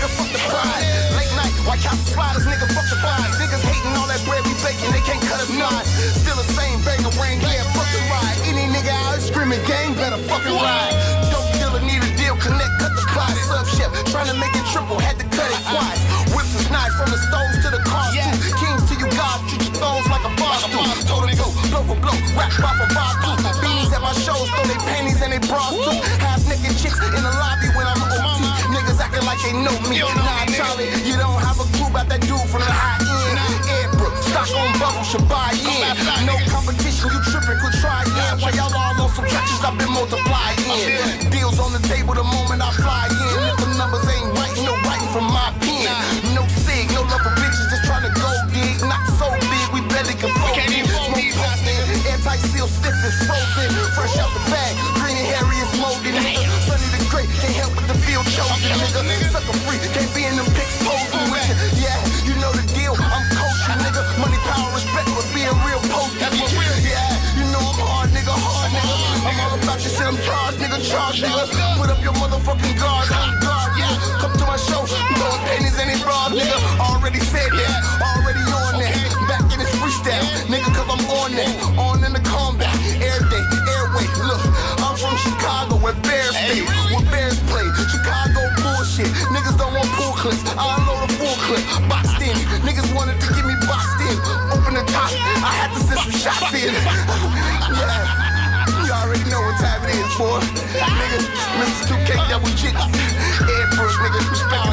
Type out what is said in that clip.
nigga, fuck the pride. Late night, White Castle sliders, nigga, fuck the vibes. Niggas hating all that bread we baking, they can't cut us sides. Still the same banger ring, yeah, fuck the ride. Any nigga out here screaming gang, better fucking ride. Dope dealer need a deal, connect, cut the pie. Sub chef, trying to make it triple, had to cut it twice. Whips is knife from the stoves to the cars too. Kings to you God, treat your thrones like a boss do. Toe to toe, blow for blow, rap by for bar too. Beans at my shows, throw they panties and they bras too. Half naked chicks in the lobby when I'm OT. Niggas acting like they know me. Nah, Charlie, you don't have a clue about that dude from the high end. EDBROOKE, stock on bubble, should buy in. No competition, you tripping, could try in. While y'all all on some tractions, I've been multiplying. Deals on the table the moment I fly in. If the numbers ain't right, no writing from my pen. No sig, no love for bitches, just trying to go dig. Not so big, we barely can fold in. Smoke posting, anti-seal stiff is frozen. Fresh out the bag, green and hairy is molded, nigga. Sunny the Great, can't help but the field chosen, nigga. Sucker free, can't be in them pics posing with you. Yeah, you know the deal, I'm coaching, nigga. Money, power, respect, but being real posted. Yeah, you know I'm hard, nigga, hard, nigga. I'm all about this shit, I'm charged, nigga. Put up your motherfucking guard, I'm guard, yeah. Come to my show, throwing pennies in these bras, nigga. Already said that, already on that. Back in this freestyle, nigga, cause I'm on that. On in the combat, air day, airway. Look, I'm from Chicago, where bears stay, where bears play. Chicago bullshit, niggas don't want pool clips. I unload a full clip, boxed in. Niggas wanted to get me boxed in. Open the top, I had to send some shots in. Yeah. You already know what time it is, boy. Nigga, Mr. 2K double G. EDBROOKE, nigga, respect